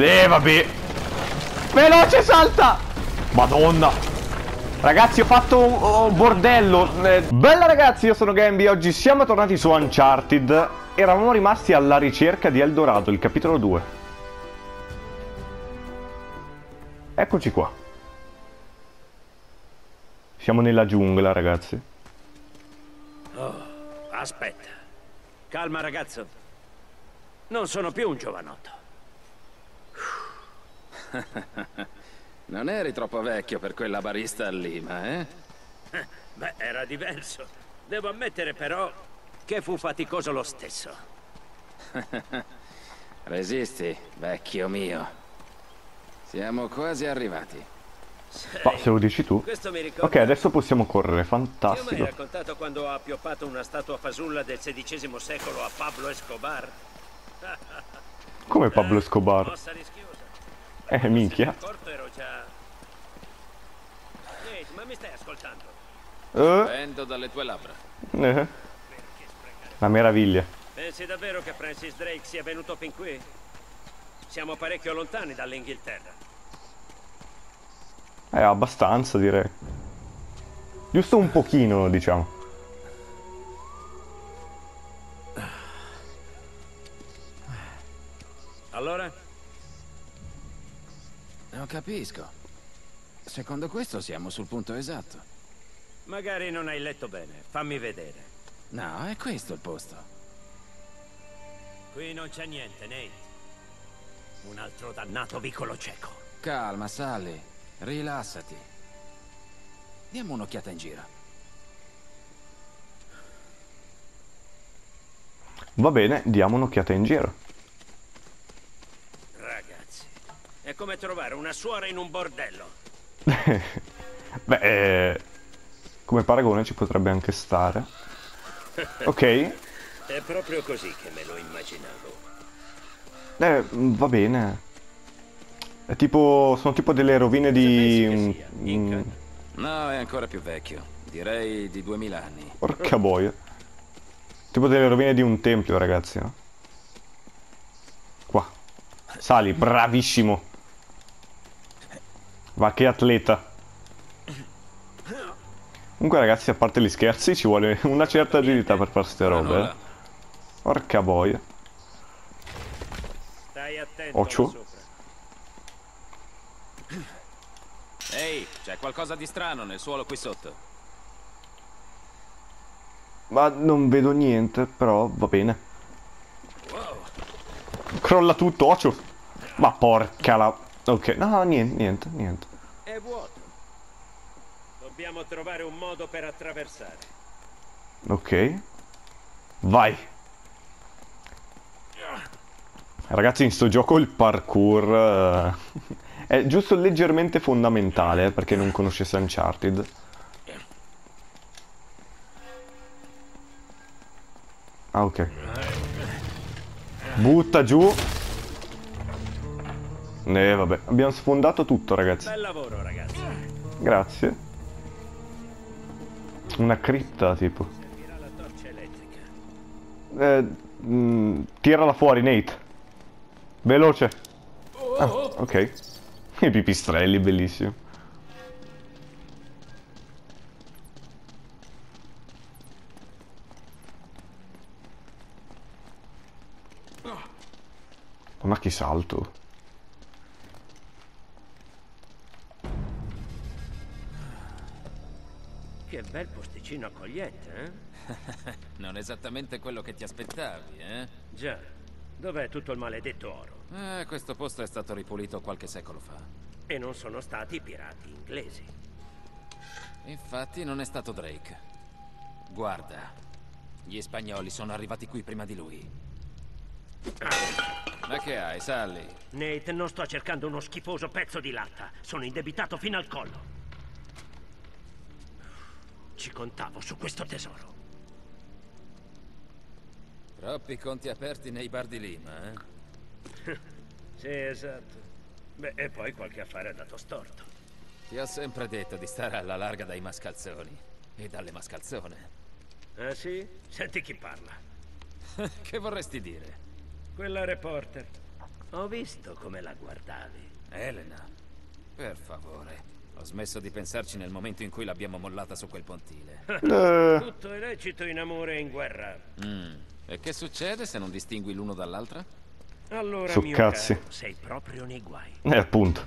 Vabbè. Veloce, salta! Madonna. Ragazzi, ho fatto un bordello. Bella ragazzi, io sono Gambi. Oggi siamo tornati su Uncharted. Eravamo rimasti alla ricerca di Eldorado, il capitolo 2. Eccoci qua. Siamo nella giungla, ragazzi. Oh, aspetta. Calma, ragazzo. Non sono più un giovanotto. Non eri troppo vecchio per quella barista a Lima, eh? Beh, era diverso. Devo ammettere, però, che fu faticoso lo stesso. Resisti, vecchio mio. Siamo quasi arrivati. Ma se lo dici tu. Questo mi ricorda... Ok, adesso possiamo correre, Io mi hai fantastico. raccontato quando ho appioppato una statua fasulla del XVI secolo a Pablo Escobar? Come Pablo Escobar? Mossa rischiosa. Minchia. Accorto ero già... Nate, ma mi stai ascoltando? Vendo dalle tue labbra. La meraviglia. Pensi davvero che Francis Drake sia venuto fin qui? Siamo parecchio lontani dall'Inghilterra. Abbastanza, direi. Giusto un pochino, diciamo. Allora? Non capisco. Secondo questo siamo sul punto esatto. Magari non hai letto bene. Fammi vedere. No, è questo il posto. Qui non c'è niente, Nate. Un altro dannato vicolo cieco. Calma, Sally. Rilassati. Diamo un'occhiata in giro. Va bene, diamo un'occhiata in giro. Ragazzi, è come trovare una suora in un bordello. Beh, come paragone ci potrebbe anche stare. Ok. È proprio così che me lo immaginavo. Va bene. È tipo... sono tipo delle rovine di... Inca? No, è ancora più vecchio. Direi di 2000 anni. Porca boia. Tipo delle rovine di un tempio, ragazzi, no? Qua. Sali, bravissimo. Va, che atleta. Comunque, ragazzi, a parte gli scherzi, ci vuole una certa agilità per fare ste robe, nulla. Porca boia. Stai attento Occhio. là sopra. Ehi, c'è qualcosa di strano nel suolo qui sotto. Ma non vedo niente, però va bene. Wow. Crolla tutto, occhio. Ma porca la... Ok, no, niente. È vuoto. Dobbiamo trovare un modo per attraversare. Ok. Vai. Ragazzi, in sto gioco il parkour è giusto leggermente fondamentale perché non conoscesse Uncharted. Ah, ok. Butta giù. Vabbè, abbiamo sfondato tutto, ragazzi. Bel lavoro, ragazzi. Grazie. Una cripta, tipo. Servirà la torcia elettrica. Tirala fuori, Nate. Veloce. Ah, ok. I pipistrelli, bellissimo. Ma che salto. Che bel posticino accogliente, eh? Non esattamente quello che ti aspettavi, eh? Già. Dov'è tutto il maledetto oro? Questo posto è stato ripulito qualche secolo fa. E non sono stati i pirati inglesi. Infatti non è stato Drake. Guarda, gli spagnoli sono arrivati qui prima di lui. Ma che hai, Sally? Nate, non sto cercando uno schifoso pezzo di latta. Sono indebitato fino al collo. Ci contavo su questo tesoro. Troppi conti aperti nei bar di Lima, eh? Sì, esatto. Beh, e poi qualche affare ha dato storto. Ti ho sempre detto di stare alla larga dai mascalzoni. E dalle mascalzone. Ah sì? Senti chi parla. Che vorresti dire? Quella reporter. Ho visto come la guardavi. Elena, per favore. Ho smesso di pensarci nel momento in cui l'abbiamo mollata su quel pontile. Tutto è lecito in amore e in guerra. E che succede se non distingui l'uno dall'altra? Allora, Su mio cazzi. caro, sei proprio nei guai. Appunto.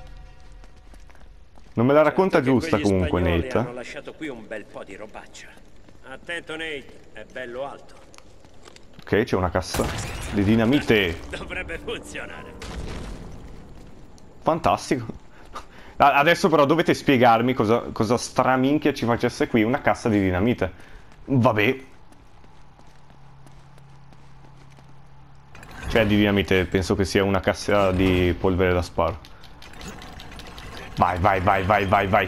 Non me la racconta Certo che giusta quegli comunque spagnoli Nate. hanno lasciato qui un bel po' di robaccia. Attento, Nate, è bello alto. Ok, c'è una cassa di dinamite. Dovrebbe funzionare. Fantastico. Adesso però dovete spiegarmi cosa straminchia ci facesse qui una cassa di dinamite. Vabbè. Cioè di dinamite penso che sia una cassa di polvere da sparo. Vai, vai, vai, vai, vai, vai.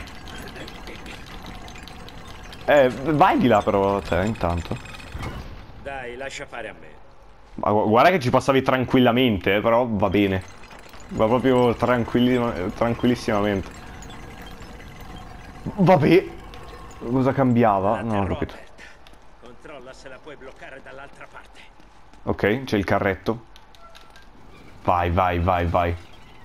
Vai di là però te intanto. Dai, lascia fare a me. Ma guarda che ci passavi tranquillamente, però va bene. Va proprio tranquillissimamente. Vabbè. Cosa cambiava? Non ho capito. Robert, controlla se la puoi bloccare dall'altra parte. Ok, c'è il carretto. Vai, vai, vai, vai.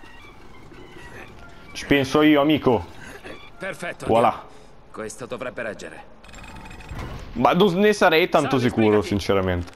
Ci penso io, amico. Perfetto. Voilà. Andiamo. Questo dovrebbe reggere. Ma non ne sarei tanto Salve, sicuro, spiegati. sinceramente.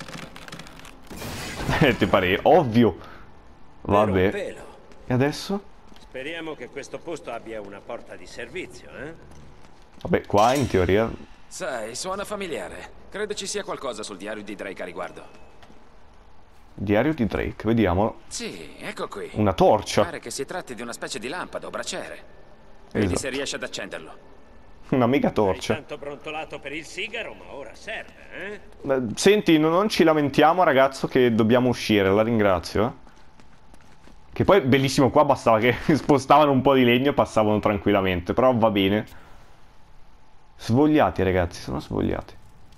Ti pare ovvio. Per un Vabbè. pelo. E adesso? Speriamo che questo posto abbia una porta di servizio, eh? Vabbè, qua in teoria... Sai, suona familiare. Credo ci sia qualcosa sul diario di Drake a riguardo. Diario di Drake, vediamo. Sì, ecco qui. Una torcia. Pare che si tratti di una specie di lampada o braciere. Vedi se Esatto. riesci ad accenderlo. Una mega Hai torcia. tanto brontolato per il sigaro, ma ora serve, eh? Senti, non ci lamentiamo, ragazzo, che dobbiamo uscire. La ringrazio. Che poi, bellissimo, qua bastava che spostavano un po' di legno e passavano tranquillamente. Però va bene. Svogliati, ragazzi, sono svogliati.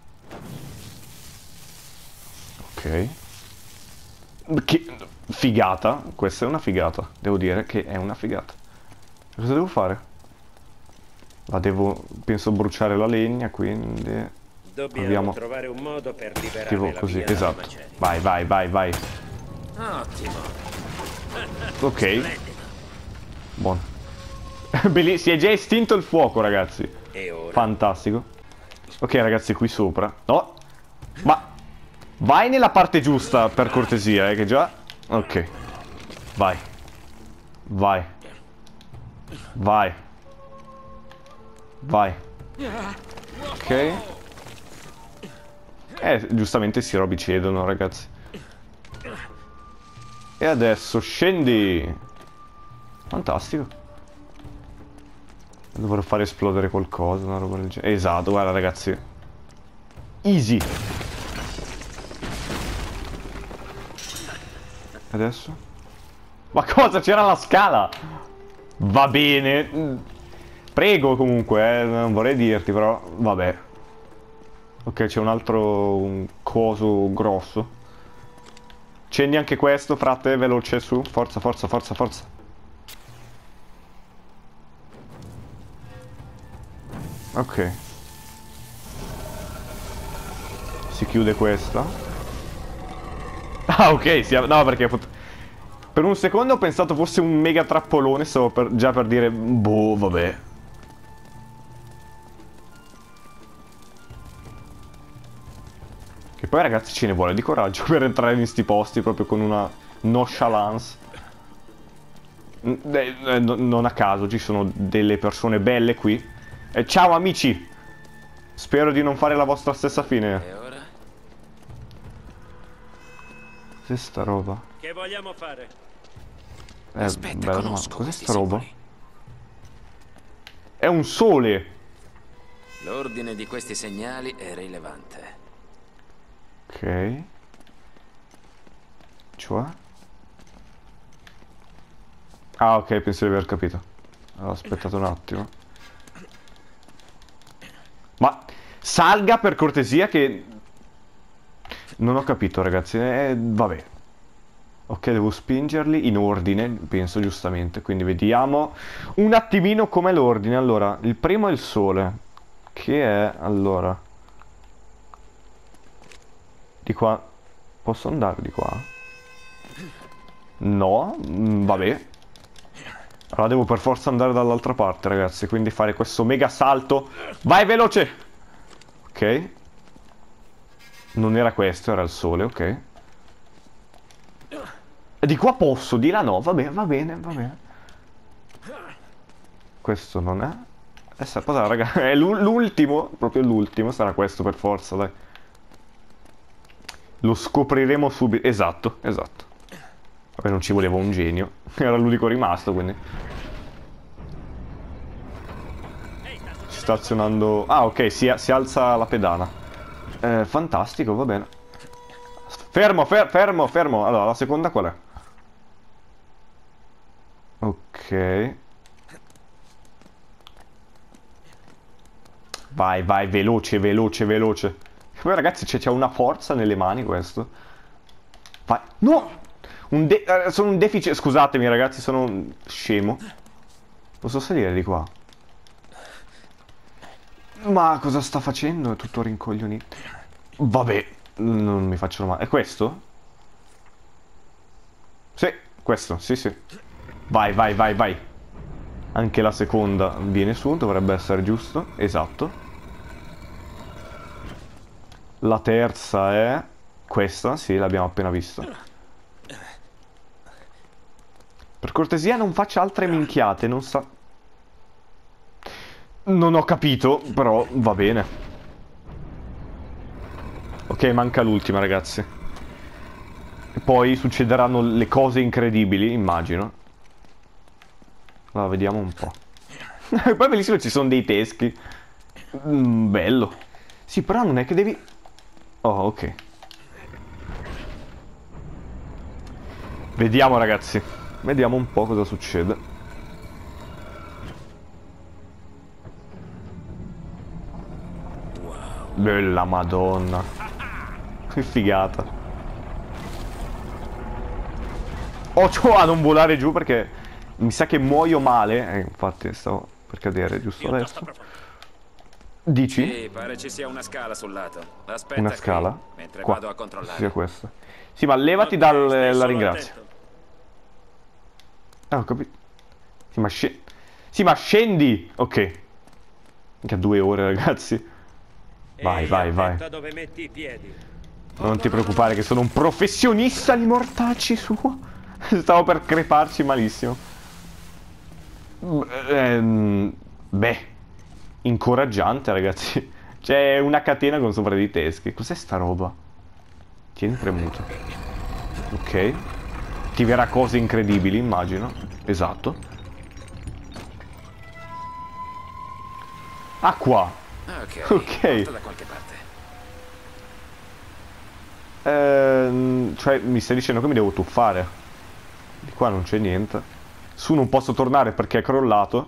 Ok. Che figata. Questa è una figata. Devo dire che è una figata. Cosa devo fare? La devo, penso, bruciare la legna, quindi... Dobbiamo trovare un modo per liberare Tipo la così, via dalle esatto. macerie. Vai, vai, vai, vai. Ottimo. Ok, Splendido. buono. Bellissimo, si è già estinto il fuoco, ragazzi. E ora? Fantastico. Ok, ragazzi, qui sopra. No. Ma... vai nella parte giusta, per cortesia, che già... ok. Vai. Vai. Vai. Vai. Ok. Giustamente si robi cedono, ragazzi. E adesso scendi. Fantastico. Dovrò fare esplodere qualcosa, una roba del genere. Esatto, guarda, ragazzi. Easy. Adesso? Ma cosa? C'era la scala! Va bene. Prego comunque, non vorrei dirti, però vabbè. Ok, c'è un altro coso grosso. Accendi anche questo, frate, veloce su. Forza, forza, forza, forza. Ok. Si chiude questa. Ah, ok, no, perché... per un secondo ho pensato fosse un mega trappolone, stavo già per dire... boh, vabbè. Che poi, ragazzi, ce ne vuole di coraggio per entrare in sti posti proprio con una nonchalance. Non a caso ci sono delle persone belle qui. Ciao amici! Spero di non fare la vostra stessa fine. E ora? Cos'è sta roba? Che vogliamo fare? Aspetta, bella domanda. conosco Cos'è questi sta roba? simboli. È un sole! L'ordine di questi segnali è rilevante. Ok. Cioè? Ah, ok, penso di aver capito. Ho aspettato un attimo. Ma salga per cortesia che... non ho capito, ragazzi. Vabbè. Ok, devo spingerli in ordine, penso giustamente. Quindi vediamo un attimino com'è l'ordine. Allora, il primo è il sole. Che è, allora... di qua. Posso andare di qua? No, vabbè. Allora devo per forza andare dall'altra parte, ragazzi. Quindi fare questo mega salto. Vai, veloce! Ok. Non era questo, era il sole, ok. E di qua posso, di là no. Vabbè, va bene, va bene. Questo non è. Cosa, raga? È l'ultimo, proprio l'ultimo. Sarà questo per forza, dai. Lo scopriremo subito. Esatto, esatto. Vabbè, non ci voleva un genio. Era l'unico rimasto, quindi. Stazionando... Ah, ok, si alza la pedana. Fantastico, va bene. Fermo, fermo, fermo. Allora, la seconda qual è? Ok. Vai, vai, veloce, veloce, veloce. Poi, ragazzi, c'è una forza nelle mani, questo. Vai. No! Sono un deficit... Scusatemi, ragazzi, sono un scemo. Posso salire di qua? Ma cosa sta facendo? È tutto rincoglionito. Vabbè, non mi faccio male. È questo? Sì, questo, sì, sì. Vai, vai, vai, vai. Anche la seconda viene su, dovrebbe essere giusto. Esatto. La terza è... Questa, sì, l'abbiamo appena vista. Per cortesia non faccia altre minchiate, non sa... Non ho capito, però va bene. Ok, manca l'ultima, ragazzi. E poi succederanno le cose incredibili, immagino. Allora, vediamo un po'. Poi bellissimo, ci sono dei teschi. Bello. Sì, però non è che devi... Oh, ok. Vediamo, ragazzi. Vediamo un po' cosa succede. Bella madonna. Che figata. Occhio a non volare giù perché mi sa che muoio male. Infatti stavo per cadere giusto adesso. Dici? Sì, pare ci sia una scala sul lato. Aspetta Una scala? qui, mentre Qua. vado a controllare. Sia questa. Sì, ma levati la ringrazio. Ah, ho capito. Sì, ma Sì, ma scendi! Ok. Mica 2 ore, ragazzi. Vai, vai, vai. Dove metti i piedi. Non ti preoccupare che sono un professionista di mortacci suo. Stavo per creparci malissimo. Beh, incoraggiante, ragazzi. C'è una catena con sopra dei teschi. Cos'è sta roba? Tieni premuto. Ok. Attiverà cose incredibili, immagino. Esatto. Ah, qua. Ok. Ok. Da qualche parte. Cioè, mi stai dicendo che mi devo tuffare? Di qua non c'è niente. Su non posso tornare perché è crollato.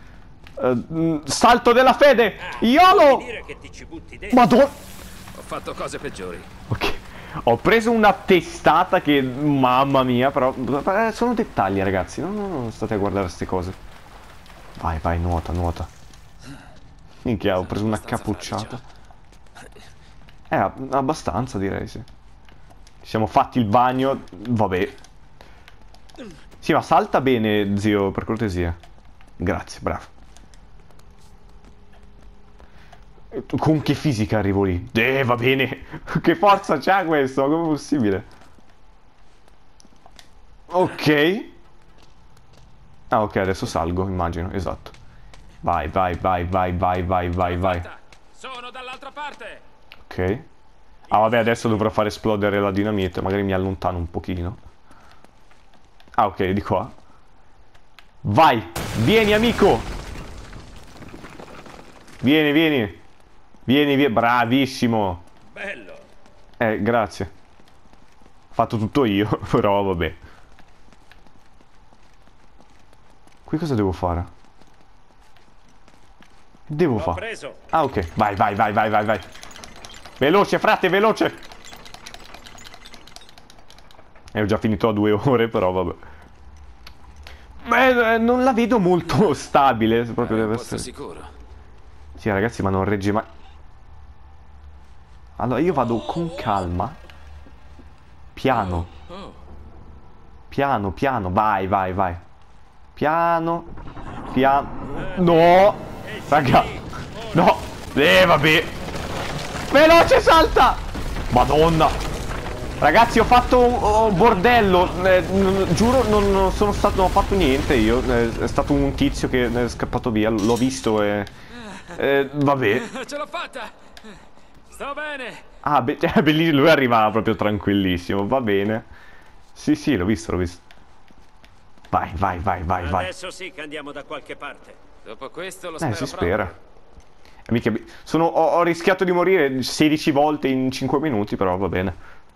Salto della fede! YOLO! Madonna! Ho fatto cose peggiori. Ok. Ho preso una testata che... Mamma mia, però... sono dettagli, ragazzi. Non state a guardare queste cose. Vai, vai, nuota, nuota. Minchia, ho preso una cappucciata. Abbastanza, direi, sì. Ci siamo fatti il bagno. Vabbè. Sì, ma salta bene, zio, per cortesia. Grazie, bravo. Con che fisica arrivo lì? Va bene. Che forza c'ha questo? Come è possibile? Ok. Ah, ok, adesso salgo, immagino, esatto. Vai, vai, vai, vai, vai, vai, vai, vai. Sono dall'altra parte. Ok. Ah, vabbè, adesso dovrò far esplodere la dinamite. Magari mi allontano un pochino. Ah, ok, di qua. Vai! Vieni, amico! Vieni, vieni. Vieni, vieni. Bravissimo. Bello. Grazie. Ho fatto tutto io, però vabbè. Qui cosa devo fare? Devo fare? Ah, ok. Vai, vai, vai, vai, vai, vai. Veloce, frate, veloce. Ho già finito a 2 ore, però vabbè. Beh, non la vedo molto stabile. Proprio deve essere sicuro. Sì, ragazzi, ma non regge mai. Allora, io vado con calma. Piano. Piano, piano, vai, vai, vai. Piano, piano. No! Raga, no! Vabbè! Veloce, salta! Madonna! Ragazzi, ho fatto un bordello. Giuro, non sono stato, non ho fatto niente io. È stato un tizio che è scappato via. L'ho visto e... vabbè. Ce l'ho fatta! Sto bene! Ah, bellissimo. Lui arrivava proprio tranquillissimo. Va bene. Sì, sì, l'ho visto, l'ho visto. Vai, vai, vai, vai, vai. Adesso sì che andiamo da qualche parte. Dopo questo lo spero Si proprio. spera. Mica, ho rischiato di morire 16 volte in 5 minuti, però va bene.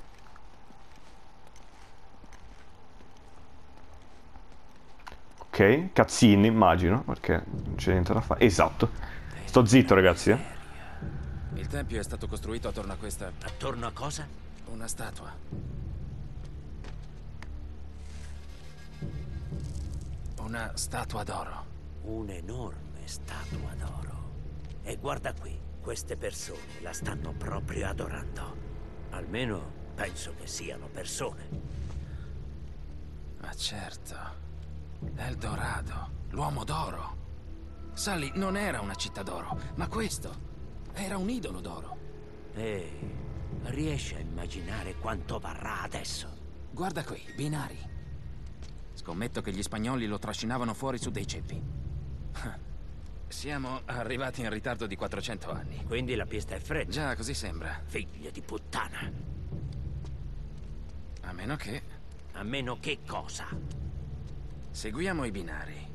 Ok, cazzini, immagino, perché non c'è niente da fare. Esatto. Sto zitto, ragazzi, Il tempio è stato costruito attorno a questa... Attorno a cosa? una statua. Una statua d'oro. Un'enorme statua d'oro. E guarda qui, queste persone la stanno proprio adorando. Almeno penso che siano persone. Ma certo. Eldorado, l'uomo d'oro. Sully non era una città d'oro, ma questo era un idolo d'oro. E riesci a immaginare quanto varrà adesso? Guarda qui, binari. Scommetto che gli spagnoli lo trascinavano fuori su dei ceppi. Siamo arrivati in ritardo di 400 anni. Quindi la pista è fredda. Già, così sembra. Figlio di puttana. A meno che... A meno che cosa? seguiamo i binari.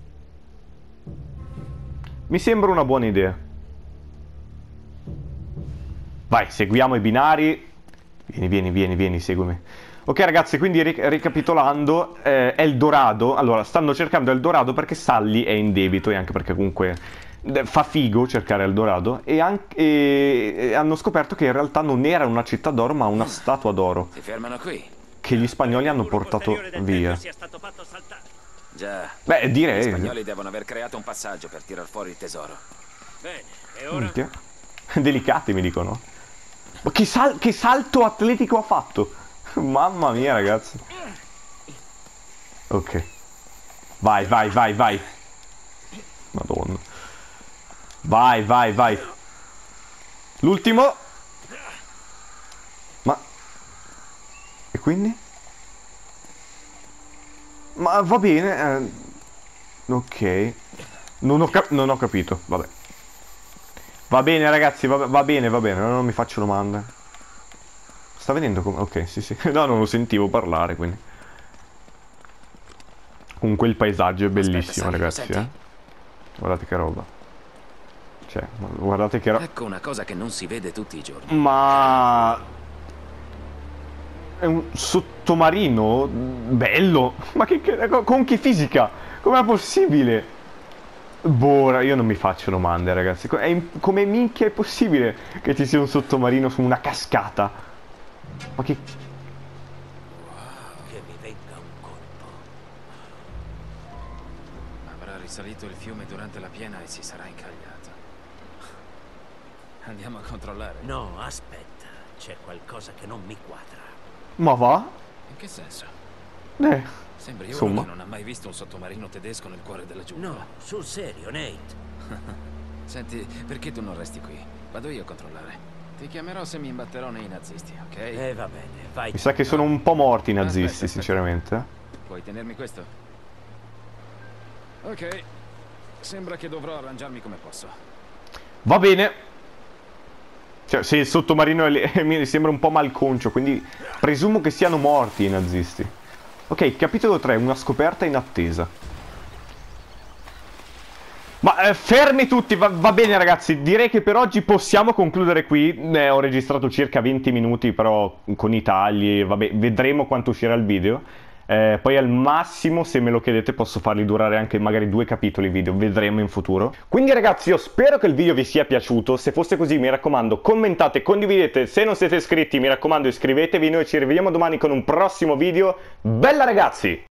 Mi sembra una buona idea. Vai, seguiamo i binari. Vieni, seguimi. Ok ragazzi, quindi ricapitolando, Eldorado, allora stanno cercando Eldorado perché Sully è in debito e anche perché comunque fa figo cercare Eldorado e hanno scoperto che in realtà non era una città d'oro ma una statua d'oro Si fermano qui. che gli spagnoli hanno portato via. Già. Beh, Gli direi. spagnoli devono aver creato un passaggio per tirar fuori il tesoro. Bene, e ora? Minchia. Delicati mi dicono. Ma che salto atletico ha fatto? Mamma mia ragazzi. Ok. Vai. Madonna. Vai. L'ultimo. Ma... E quindi? Ma va bene. Ok. Non ho capito. Vabbè. Va bene ragazzi, va bene, non mi faccio domande. Sta vedendo come... Ok, sì. No, non lo sentivo parlare, quindi. Comunque il paesaggio è bellissimo, Aspetta, ragazzi, senti. Guardate che roba. Cioè, guardate che roba. Ecco una cosa che non si vede tutti i giorni. Ma... È un sottomarino bello. Ma con che fisica? Com'è possibile? Boh, io non mi faccio domande, ragazzi. Come minchia è possibile che ci sia un sottomarino su una cascata? Ma che... Che mi venga un colpo. Avrà risalito il fiume durante la piena e si sarà incagliato. Andiamo a controllare. No, aspetta. C'è qualcosa che non mi quadra. Ma va? In che senso? Sembri uno insomma. che non ha mai visto un sottomarino tedesco nel cuore della giungla. No, sul serio, Nate. Senti, perché tu non resti qui? Vado io a controllare. Ti chiamerò se mi imbatterò nei nazisti, ok? Va bene, vai. Mi sa che sono un po' morti i nazisti, Aspetta. sinceramente. Puoi tenermi questo? Ok. Sembra che dovrò arrangiarmi come posso. Va bene. Cioè, se il sottomarino mi sembra un po' malconcio, quindi presumo che siano morti i nazisti. Ok, capitolo 3, una scoperta in attesa. Ma fermi tutti, va bene ragazzi, direi che per oggi possiamo concludere qui. Ho registrato circa 20 minuti, però con i tagli, vabbè, vedremo quanto uscirà il video. Poi al massimo, se me lo chiedete, posso farli durare anche magari 2 capitoli video, vedremo in futuro. Quindi ragazzi, io spero che il video vi sia piaciuto. Se fosse così, mi raccomando, commentate, condividete. Se non siete iscritti, mi raccomando, iscrivetevi. Noi ci rivediamo domani con un prossimo video. Bella ragazzi!